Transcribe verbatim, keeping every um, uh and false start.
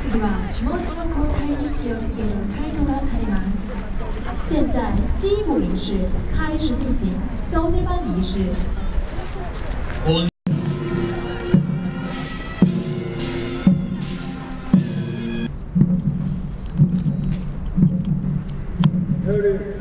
次は指紋書交代儀式を告げる態度が垂れます。 现在基母仪式开始进行交接班仪式。 Ready.